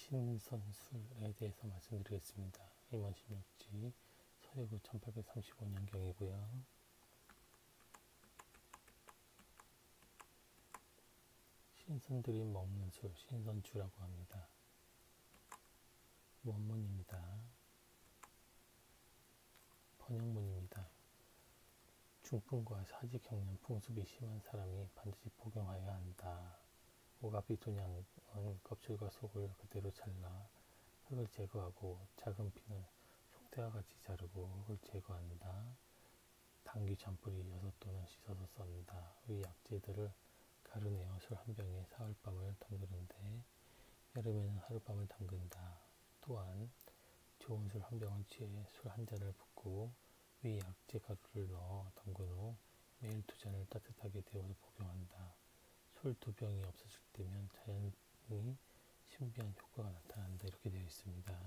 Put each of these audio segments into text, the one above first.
신선술에 대해서 말씀드리겠습니다. 임원 16지 서유구 1835년경이고요. 신선들이 먹는 술, 신선주라고 합니다. 원문입니다. 번역문입니다. 중풍과 사직형년 풍습이 심한 사람이 반드시 복용하여야 한다. 오가피 돈양은 껍질과 속을 그대로 잘라 흙을 제거하고 작은 피는 속대와 같이 자르고 흙을 제거한다. 당귀 잔뿌리 6돈은 씻어서 썬다. 의 약재들을 가루내어 술 한 병에 사흘밤을 담그는데 여름에는 하룻밤을 담근다. 또한 좋은 술 한 병을 취해 술 한 잔을 붓고 위 약재 가루를 넣어 담근 후 매일 2잔을 따뜻하게 데워서 복용한다. 술 2병이 없어질 때면 자연히 신비한 효과가 나타난다. 이렇게 되어 있습니다.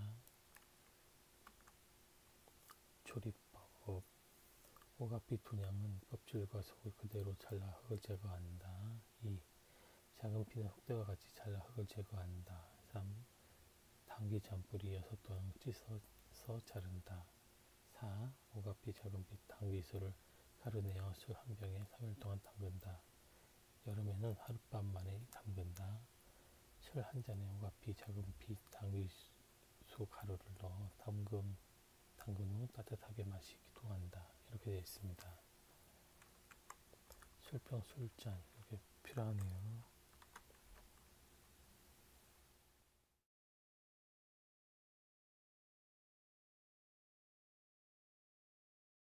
조리법. 오가피 돈양은 껍질과 속을 그대로 잘라 흙을 제거한다. 2. 작은 피는 속대와 같이 잘라 흙을 제거한다. 3. 당귀 잔뿌리 6돈을 찢어서 자른다. 4. 오가피 작은 피 당귀술을 가루내어 술 한 병에 3일 동안 담근다. 여름에는 하룻밤 만에 담근다. 술 한 잔에 오가피 작은 피 당귀수 가루를 넣어 담근 후 따뜻하게 마시기도 한다. 이렇게 되어 있습니다. 술병 술잔 이렇게 필요하네요.